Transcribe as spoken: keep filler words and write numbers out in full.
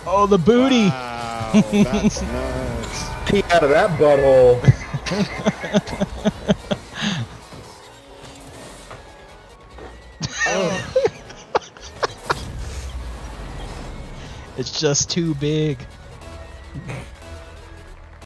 Oh, the booty! Wow, that's nuts. Pee out of that butthole. Oh. It's just too big.